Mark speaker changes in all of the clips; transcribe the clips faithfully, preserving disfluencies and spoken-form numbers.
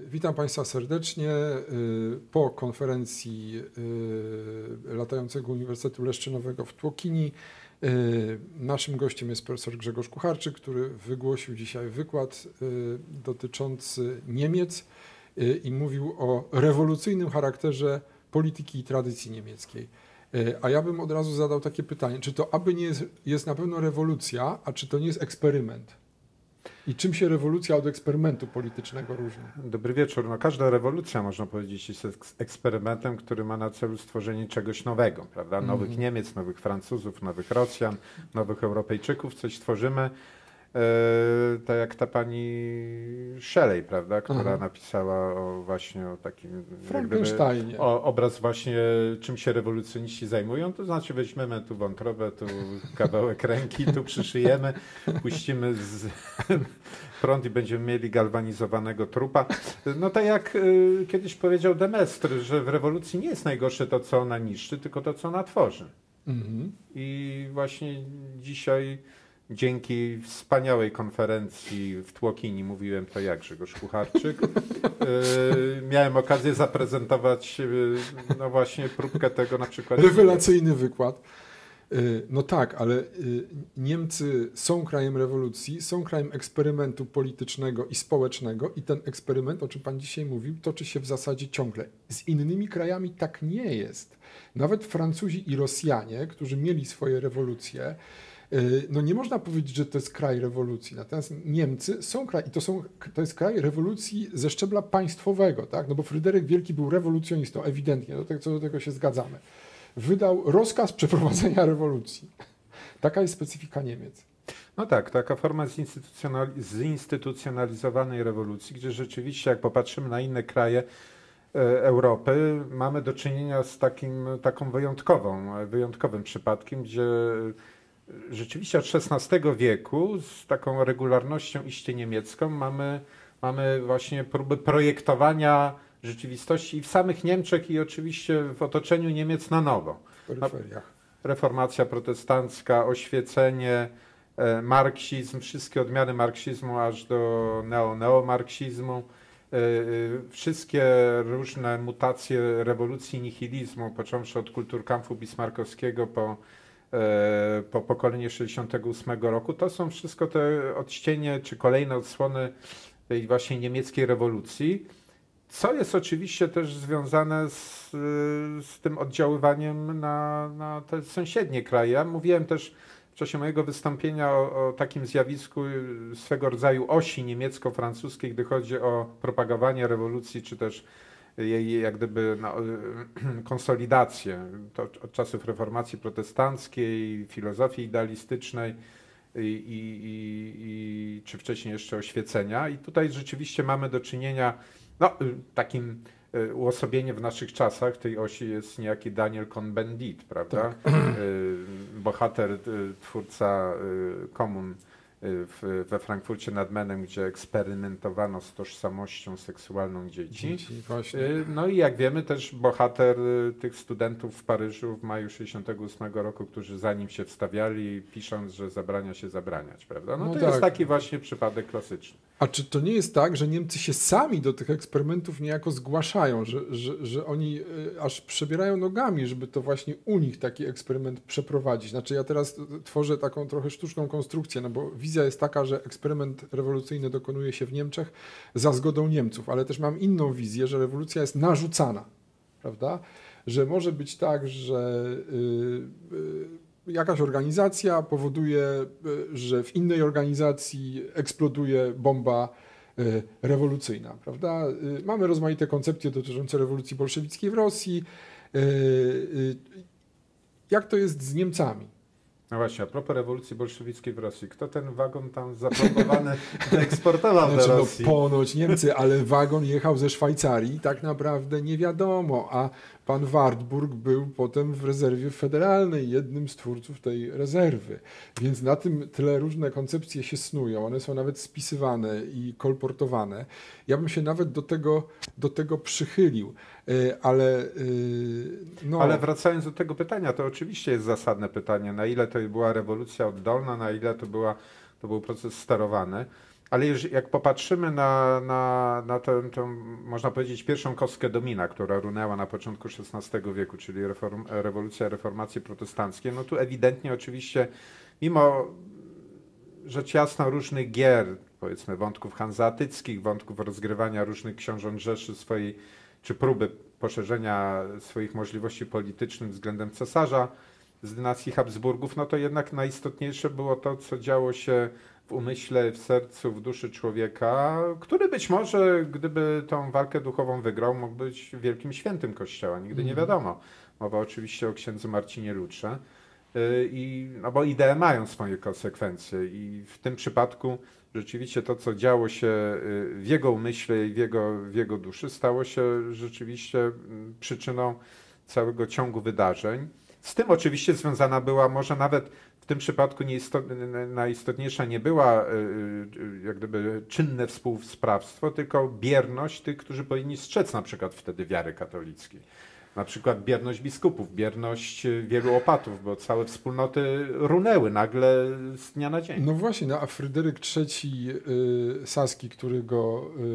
Speaker 1: Witam Państwa serdecznie po konferencji latającego Uniwersytetu Leszczynowego w Tłokini. Naszym gościem jest profesor Grzegorz Kucharczyk, który wygłosił dzisiaj wykład dotyczący Niemiec i mówił o rewolucyjnym charakterze polityki i tradycji niemieckiej. A ja bym od razu zadał takie pytanie, czy to aby nie jest, jest na pewno rewolucja, a czy to nie jest eksperyment? I czym się rewolucja od eksperymentu politycznego różni?
Speaker 2: Dobry wieczór. No, każda rewolucja, można powiedzieć, jest eksperymentem, który ma na celu stworzenie czegoś nowego, prawda? Nowych mm. Niemiec, nowych Francuzów, nowych Rosjan, nowych Europejczyków, coś tworzymy. E, tak jak ta pani Shelley, prawda, która Aha. napisała o właśnie o takim
Speaker 1: Frankensteinie.
Speaker 2: O, obraz właśnie, czym się rewolucjoniści zajmują, to znaczy weźmiemy tu wątrobę, tu kawałek ręki, tu przyszyjemy, puścimy z prąd i będziemy mieli galwanizowanego trupa. No tak jak y, kiedyś powiedział Demestr, że w rewolucji nie jest najgorsze to, co ona niszczy, tylko to, co ona tworzy. Mhm. I właśnie dzisiaj dzięki wspaniałej konferencji w Tłokini, mówiłem to jak Grzegorz Kucharczyk, yy, miałem okazję zaprezentować yy, no właśnie próbkę tego na przykład.
Speaker 1: Rewelacyjny wykład. Yy, no tak, ale yy, Niemcy są krajem rewolucji, są krajem eksperymentu politycznego i społecznego i ten eksperyment, o czym pan dzisiaj mówił, toczy się w zasadzie ciągle. Z innymi krajami tak nie jest. Nawet Francuzi i Rosjanie, którzy mieli swoje rewolucje, no nie można powiedzieć, że to jest kraj rewolucji, natomiast Niemcy są kraj, i to, są, to jest kraj rewolucji ze szczebla państwowego, tak? No bo Fryderyk Wielki był rewolucjonistą, ewidentnie, do tego, co do tego się zgadzamy. Wydał rozkaz przeprowadzenia rewolucji. Taka jest specyfika Niemiec.
Speaker 2: No tak, taka forma zinstytucjonali- zinstytucjonalizowanej rewolucji, gdzie rzeczywiście, jak popatrzymy na inne kraje e, Europy, mamy do czynienia z takim, taką wyjątkową, wyjątkowym przypadkiem, gdzie rzeczywiście od szesnastego wieku z taką regularnością iście niemiecką mamy, mamy właśnie próby projektowania rzeczywistości i w samych Niemczech i oczywiście w otoczeniu Niemiec na nowo.
Speaker 1: W peryferiach.
Speaker 2: Reformacja protestancka, oświecenie, e, marksizm, wszystkie odmiany marksizmu aż do neo-neomarksizmu, e, e, wszystkie różne mutacje rewolucji nihilizmu, począwszy od kulturkampfu bismarckowskiego po po pokolenie sześćdziesiątego ósmego roku, to są wszystko te odcienie, czy kolejne odsłony tej właśnie niemieckiej rewolucji, co jest oczywiście też związane z, z tym oddziaływaniem na, na te sąsiednie kraje. Ja mówiłem też w czasie mojego wystąpienia o, o takim zjawisku swego rodzaju osi niemiecko-francuskiej, gdy chodzi o propagowanie rewolucji, czy też jej jak gdyby no, konsolidację. To od czasów reformacji protestanckiej, filozofii idealistycznej i, i, i, i czy wcześniej jeszcze oświecenia. I tutaj rzeczywiście mamy do czynienia, no takim uosobieniem w naszych czasach tej osi jest niejaki Daniel Cohn-Bendit, prawda? Tak. Bohater, twórca komun W, we Frankfurcie nad Menem, gdzie eksperymentowano z tożsamością seksualną dzieci.
Speaker 1: dzieci właśnie.
Speaker 2: No i jak wiemy też bohater tych studentów w Paryżu w maju sześćdziesiątego ósmego roku, którzy za nim się wstawiali, pisząc, że zabrania się zabraniać, prawda? No, no to tak. jest taki właśnie przypadek klasyczny.
Speaker 1: A czy to nie jest tak, że Niemcy się sami do tych eksperymentów niejako zgłaszają, że, że, że oni aż przebierają nogami, żeby to właśnie u nich taki eksperyment przeprowadzić? Znaczy ja teraz tworzę taką trochę sztuczną konstrukcję, no bo wizja jest taka, że eksperyment rewolucyjny dokonuje się w Niemczech za zgodą Niemców, ale też mam inną wizję, że rewolucja jest narzucana, prawda? Że może być tak, że yy, yy, jakaś organizacja powoduje, że w innej organizacji eksploduje bomba rewolucyjna, prawda? Mamy rozmaite koncepcje dotyczące rewolucji bolszewickiej w Rosji. Jak to jest z Niemcami?
Speaker 2: No właśnie, a propos rewolucji bolszewickiej w Rosji, kto ten wagon tam zapropowany eksportował
Speaker 1: znaczy,
Speaker 2: do Rosji?
Speaker 1: No, ponoć Niemcy, ale wagon jechał ze Szwajcarii, tak naprawdę nie wiadomo, a pan Wartburg był potem w rezerwie federalnej, jednym z twórców tej rezerwy. Więc na tym tyle różne koncepcje się snują, one są nawet spisywane i kolportowane. Ja bym się nawet do tego, do tego przychylił, ale no...
Speaker 2: Ale wracając do tego pytania, to oczywiście jest zasadne pytanie, na ile to była rewolucja oddolna, na ile to, była, to był proces sterowany. Ale jeżeli, jak popatrzymy na, na, na tę, tę, można powiedzieć, pierwszą kostkę domina, która runęła na początku szesnastego wieku, czyli reform, rewolucja, reformacje protestanckie, no tu ewidentnie oczywiście, mimo rzecz jasna różnych gier, powiedzmy wątków hanzeatyckich, wątków rozgrywania różnych książąt Rzeszy swojej, czy próby poszerzenia swoich możliwości politycznych względem cesarza z dynastii Habsburgów, no to jednak najistotniejsze było to, co działo się w umyśle, w sercu, w duszy człowieka, który być może, gdyby tą walkę duchową wygrał, mógł być wielkim świętym Kościoła. Nigdy nie wiadomo. Mowa oczywiście o księdzu Marcinie Lutrze. I, no bo idee mają swoje konsekwencje i w tym przypadku rzeczywiście to, co działo się w jego umyśle i w jego, w jego duszy, stało się rzeczywiście przyczyną całego ciągu wydarzeń. Z tym oczywiście związana była, może nawet w tym przypadku najistotniejsza nie była jak gdyby czynne współsprawstwo, tylko bierność tych, którzy powinni strzec na przykład wtedy wiary katolickiej. Na przykład bierność biskupów, bierność wielu opatów, bo całe wspólnoty runęły nagle z dnia na dzień.
Speaker 1: No właśnie, no a Fryderyk trzeci y, Saski, który go y,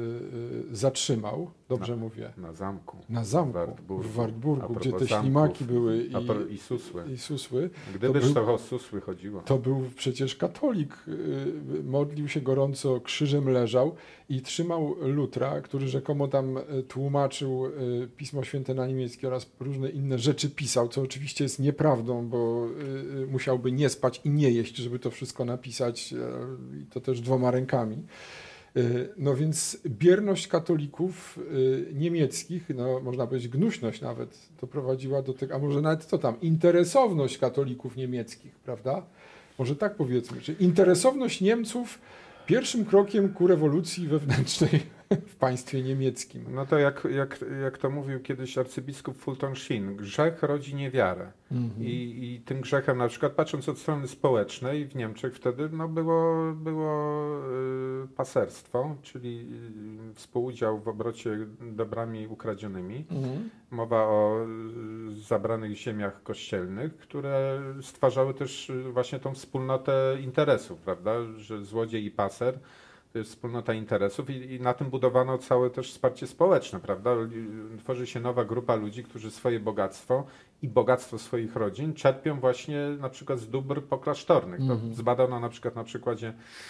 Speaker 1: y, zatrzymał, dobrze
Speaker 2: na,
Speaker 1: mówię?
Speaker 2: Na zamku.
Speaker 1: Na zamku, w Wartburgu, w Wartburgu gdzie te zamków, ślimaki były i,
Speaker 2: i, susły.
Speaker 1: i susły.
Speaker 2: Gdybyż to, był, to o susły chodziło.
Speaker 1: To był przecież katolik, y, modlił się gorąco, krzyżem leżał i trzymał Lutra, który rzekomo tam tłumaczył y, Pismo Święte na niemiecki oraz różne inne rzeczy pisał, co oczywiście jest nieprawdą, bo y, musiałby nie spać i nie jeść, żeby to wszystko napisać, y, i to też dwoma rękami. Y, no więc bierność katolików y, niemieckich, no można powiedzieć gnuśność nawet, doprowadziła do tego, a może nawet co tam, interesowność katolików niemieckich, prawda? Może tak powiedzmy, że interesowność Niemców pierwszym krokiem ku rewolucji wewnętrznej w państwie niemieckim.
Speaker 2: No to jak, jak, jak to mówił kiedyś arcybiskup Fulton Sheen, grzech rodzi niewiarę. Mm-hmm. I, I tym grzechem, na przykład patrząc od strony społecznej, w Niemczech wtedy no było, było y, paserstwo, czyli y, współudział w obrocie dobrami ukradzionymi. Mm-hmm. Mowa o y, zabranych ziemiach kościelnych, które stwarzały też y, właśnie tą wspólnotę interesów, prawda, że złodziej i paser to jest wspólnota interesów i, i na tym budowano całe też wsparcie społeczne, prawda? Tworzy się nowa grupa ludzi, którzy swoje bogactwo i bogactwo swoich rodzin czerpią właśnie na przykład z dóbr poklasztornych. Mm-hmm. To zbadano na przykład na przykładzie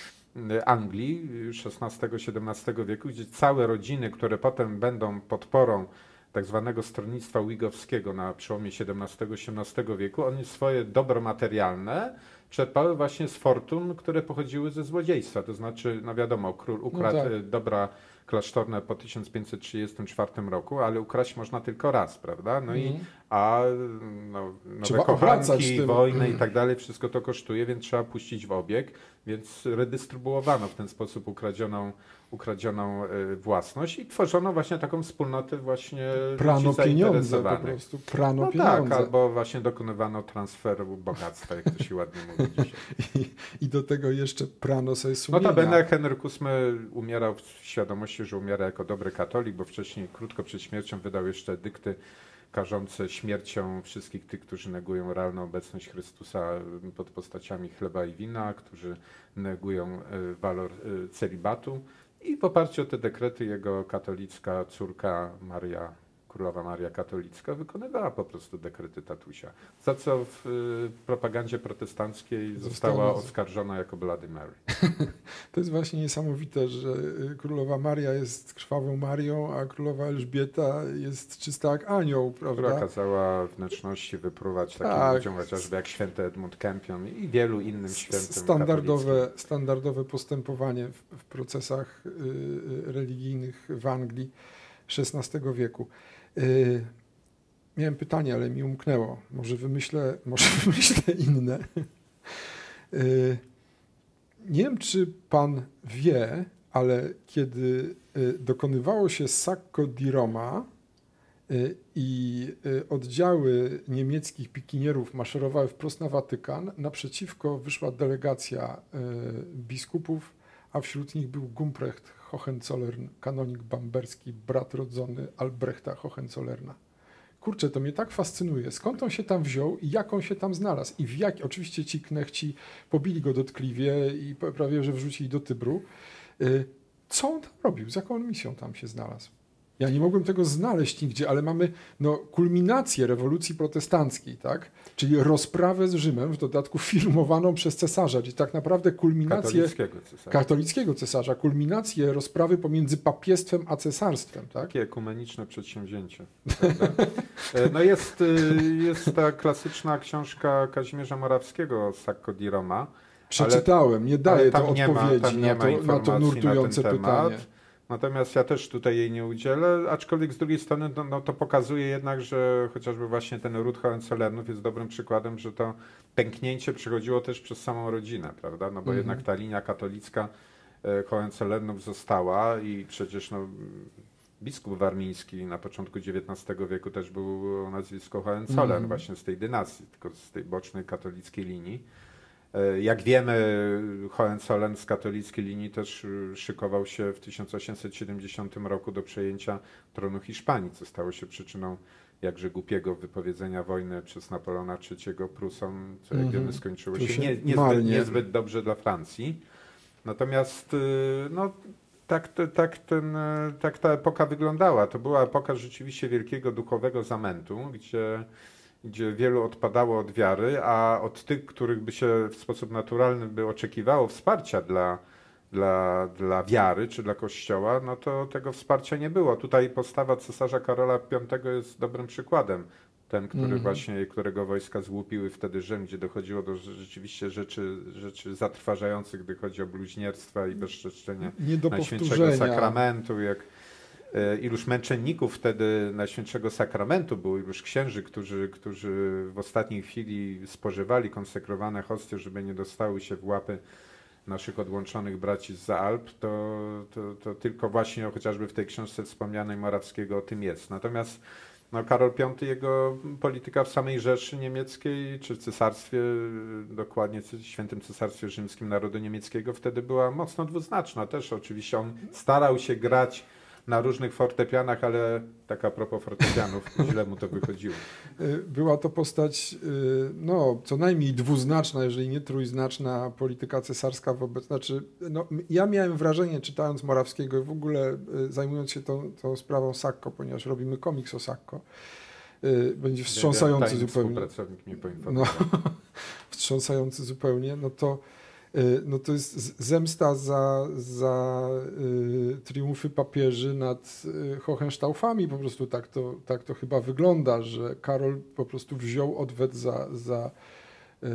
Speaker 2: Anglii szesnastego siedemnastego wieku, gdzie całe rodziny, które potem będą podporą tak zwanego stronnictwa whigowskiego na przełomie siedemnastego osiemnastego wieku, oni swoje dobro materialne czerpały właśnie z fortun, które pochodziły ze złodziejstwa. To znaczy, no wiadomo, król ukradł no tak. dobra klasztorne po tysiąc pięćset trzydziestym czwartym roku, ale ukraść można tylko raz, prawda? No mm. i a no, nowe kochanki, wojny mm. i tak dalej, wszystko to kosztuje, więc trzeba puścić w obieg, więc redystrybuowano w ten sposób ukradzioną, ukradzioną y, własność i tworzono właśnie taką wspólnotę właśnie
Speaker 1: prano pieniądze po prostu, prano
Speaker 2: no
Speaker 1: pieniądze.
Speaker 2: Tak, albo właśnie dokonywano transferu bogactwa, jak to się ładnie mówi dzisiaj.
Speaker 1: I, I do tego jeszcze prano sobie sumienia.
Speaker 2: Notabene Henryk ósmy umierał w świadomości, że umiera jako dobry katolik, bo wcześniej, krótko przed śmiercią, wydał jeszcze edykty karzące śmiercią wszystkich tych, którzy negują realną obecność Chrystusa pod postaciami chleba i wina, którzy negują walor celibatu. I w oparciu o te dekrety jego katolicka córka Maria, królowa Maria Katolicka, wykonywała po prostu dekrety tatusia, za co w y, propagandzie protestanckiej została, została oskarżona jako Bloody Mary.
Speaker 1: To jest właśnie niesamowite, że królowa Maria jest krwawą Marią, a królowa Elżbieta jest czysta jak anioł, prawda?
Speaker 2: Która kazała wnętrzności wypruwać takim tak. ludziom, chociażby jak święty Edmund Campion i wielu innym świętym
Speaker 1: standardowe, standardowe postępowanie w, w procesach y, y, religijnych w Anglii szesnastego wieku. Yy, miałem pytanie, ale mi umknęło. Może wymyślę, może wymyślę inne. Yy, nie wiem, czy pan wie, ale kiedy y, dokonywało się Sacco di Roma y, i y, oddziały niemieckich pikinierów maszerowały wprost na Watykan, naprzeciwko wyszła delegacja y, biskupów, a wśród nich był Gumprecht Hohenzollern, kanonik bamberski, brat rodzony Albrechta Hohenzollerna. kurczę, to mnie tak fascynuje, skąd on się tam wziął i jak on się tam znalazł. I w jak, oczywiście ci knechci pobili go dotkliwie i prawie, że wrzucili do Tybru. Co on tam robił? Z jaką misją tam się znalazł? Ja nie mogłem tego znaleźć nigdzie, ale mamy no, kulminację rewolucji protestanckiej, tak? Czyli rozprawę z Rzymem, w dodatku filmowaną przez cesarza, czyli tak naprawdę kulminację
Speaker 2: katolickiego cesarza,
Speaker 1: katolickiego cesarza kulminację rozprawy pomiędzy papiestwem a cesarstwem. Tak?
Speaker 2: Takie ekumeniczne przedsięwzięcie. No jest, jest ta klasyczna książka Kazimierza Morawskiego Sacco di Roma.
Speaker 1: Przeczytałem,
Speaker 2: ale,
Speaker 1: nie daje to
Speaker 2: nie
Speaker 1: odpowiedzi
Speaker 2: ma,
Speaker 1: na, to, na to nurtujące
Speaker 2: na ten
Speaker 1: pytanie.
Speaker 2: temat. Natomiast ja też tutaj jej nie udzielę, aczkolwiek z drugiej strony no, no, to pokazuje jednak, że chociażby właśnie ten ród Hohenzollernów jest dobrym przykładem, że to pęknięcie przychodziło też przez samą rodzinę, prawda? No bo mm-hmm. jednak ta linia katolicka e, Hohenzollernów została i przecież no, biskup warmiński na początku dziewiętnastego wieku też był o nazwisku Hohenzollern mm-hmm. właśnie z tej dynastii, tylko z tej bocznej katolickiej linii. Jak wiemy, Hohenzollern z katolickiej linii też szykował się w tysiąc osiemset siedemdziesiątym roku do przejęcia tronu Hiszpanii, co stało się przyczyną jakże głupiego wypowiedzenia wojny przez Napoleona trzeciego Prusom, co jak wiemy skończyło się, się nie, niezbyt, niezbyt dobrze dla Francji. Natomiast no, tak, tak, ten, tak ta epoka wyglądała. To była epoka rzeczywiście wielkiego duchowego zamętu, gdzie gdzie wielu odpadało od wiary, a od tych, których by się w sposób naturalny by oczekiwało wsparcia dla, dla, dla wiary czy dla Kościoła, no to tego wsparcia nie było. Tutaj postawa cesarza Karola piątego jest dobrym przykładem. Ten, który mm. właśnie, którego wojska złupiły wtedy Rzym, gdzie dochodziło do rzeczywiście rzeczy, rzeczy zatrważających, gdy chodzi o bluźnierstwa i bezczeszczenie Najświętszego Sakramentu, jak iluż męczenników wtedy Najświętszego Sakramentu było, iluż księży, którzy, którzy w ostatniej chwili spożywali konsekrowane hostie, żeby nie dostały się w łapy naszych odłączonych braci zza Alp, to, to, to tylko właśnie chociażby w tej książce wspomnianej Morawskiego o tym jest. Natomiast no, Karol piąty, jego polityka w samej Rzeszy Niemieckiej, czy cesarstwie, dokładnie Świętym Cesarstwie Rzymskim Narodu Niemieckiego, wtedy była mocno dwuznaczna. Też oczywiście on starał się grać na różnych fortepianach, ale tak a propos fortepianów, źle mu to wychodziło.
Speaker 1: Była to postać no, co najmniej dwuznaczna, jeżeli nie trójznaczna polityka cesarska wobec... Znaczy, no, ja miałem wrażenie, czytając Morawskiego i w ogóle zajmując się tą, tą sprawą Sacco, ponieważ robimy komiks o Sacco, będzie wstrząsający
Speaker 2: Tajny
Speaker 1: zupełnie.
Speaker 2: Współpracownik mnie poinformował.
Speaker 1: No, wstrząsający zupełnie, no to no to jest zemsta za, za y, triumfy papieży nad y, Hohenstaufami. Po prostu tak to, tak to chyba wygląda, że Karol po prostu wziął odwet za... za y, y,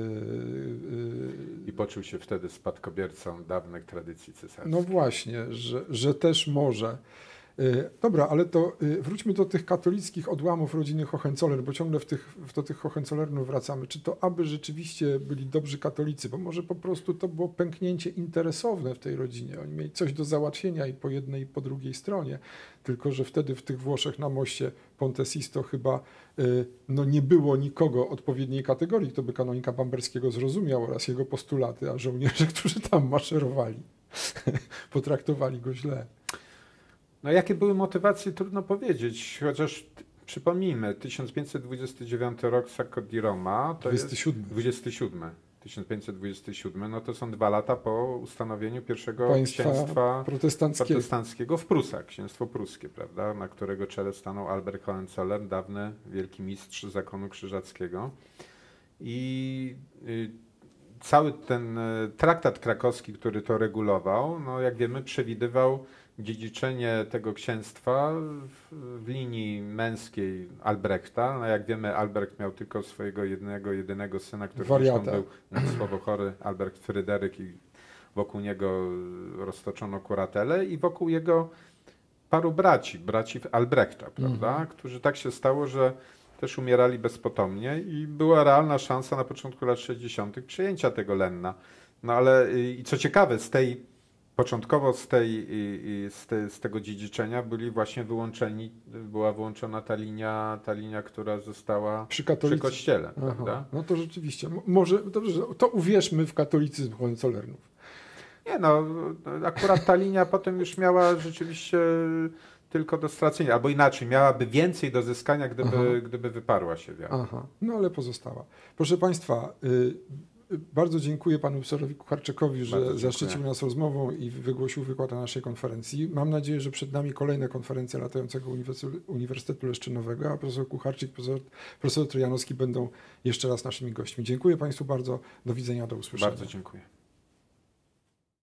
Speaker 2: I poczuł się wtedy spadkobiercą dawnych tradycji cesarskich.
Speaker 1: No właśnie, że, że też może. Dobra, ale to wróćmy do tych katolickich odłamów rodziny Hohenzollern, bo ciągle w tych, do tych Hohenzollernów wracamy. Czy to aby rzeczywiście byli dobrzy katolicy, bo może po prostu to było pęknięcie interesowne w tej rodzinie. Oni mieli coś do załatwienia i po jednej i po drugiej stronie. Tylko że wtedy w tych Włoszech na moście Ponte Sisto chyba no, nie było nikogo odpowiedniej kategorii, kto by kanonika Bamberskiego zrozumiał oraz jego postulaty, a żołnierze, którzy tam maszerowali, potraktowali go źle.
Speaker 2: No jakie były motywacje, trudno powiedzieć, chociaż przypomnijmy, tysiąc pięćset dwudziesty dziewiąty rok Sacco di Roma, to
Speaker 1: dwudziesty siódmy.
Speaker 2: jest dwudziesty siódmy, tysiąc pięćset dwudziesty siódmy, no to są dwa lata po ustanowieniu pierwszego
Speaker 1: Państwa
Speaker 2: księstwa
Speaker 1: protestanckiego.
Speaker 2: protestanckiego w Prusach, księstwo pruskie, prawda, na którego czele stanął Albert Hohenzollern, dawny wielki mistrz zakonu krzyżackiego. I y, cały ten y, traktat krakowski, który to regulował, no jak wiemy, przewidywał dziedziczenie tego księstwa w, w linii męskiej Albrechta. No jak wiemy, Albrecht miał tylko swojego jednego, jedynego syna, który zresztą był umysłowo chory, Albrecht Fryderyk, i wokół niego roztoczono kuratelę i wokół jego paru braci, braci Albrechta, prawda, mm-hmm. którzy tak się stało, że też umierali bezpotomnie i była realna szansa na początku lat sześćdziesiątych przyjęcia tego Lenna. No ale i co ciekawe, z tej Początkowo z, tej, z, te, z tego dziedziczenia byli właśnie wyłączeni, była wyłączona ta linia, ta linia, która została przy, przy kościele. Prawda?
Speaker 1: No to rzeczywiście. Może dobrze, to uwierzmy w katolicyzm Hohenzollernów.
Speaker 2: Nie no, akurat ta linia potem już miała rzeczywiście tylko do stracenia, albo inaczej, miałaby więcej do zyskania, gdyby, gdyby wyparła się wiara.
Speaker 1: Aha, no ale pozostała. Proszę Państwa, y, bardzo dziękuję panu profesorowi Kucharczykowi, że zaszczycił nas rozmową i wygłosił wykład na naszej konferencji. Mam nadzieję, że przed nami kolejna konferencja latającego Uniwersytetu Leszczynowego, a profesor Kucharczyk, profesor, profesor Trojanowski będą jeszcze raz naszymi gośćmi. Dziękuję Państwu bardzo. Do widzenia, do usłyszenia.
Speaker 2: Bardzo dziękuję.